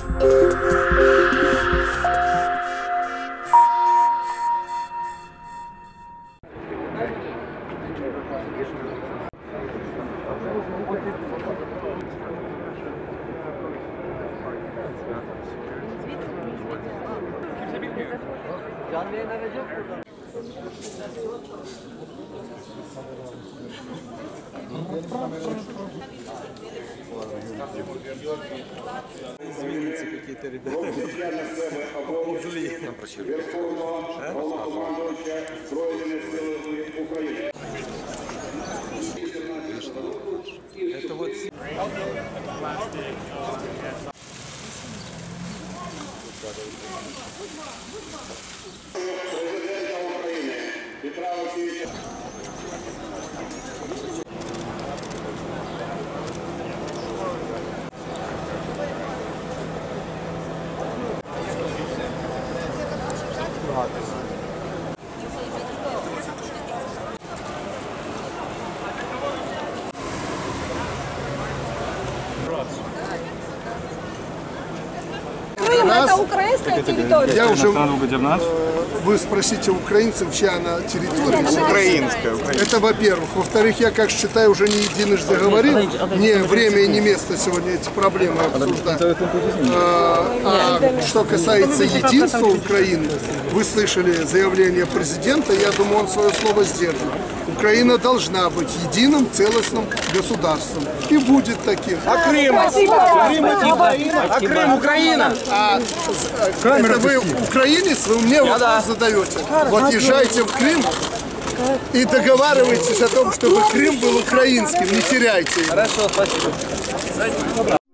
Canlı yayın aracı yok burada. Извините, какие-то ребята. Это вот... Президента України Петра Олексійовича. Крым — это украинская территория. Я уже, вы спросите украинцев, чья она территория. Украинская. Это во-первых. Во-вторых, я, как считаю, уже не единожды говорил, не время и не место сегодня эти проблемы обсуждать. Что касается единства Украины, вы слышали заявление президента, я думаю, он свое слово сдержит. Украина должна быть единым, целостным государством. И будет таким. А Крым? А Крым Украина? Это вы украинец, вы мне вопрос задаете. Вот езжайте в Крым и договаривайтесь о том, чтобы Крым был украинским, не теряйте его. Хорошо, спасибо.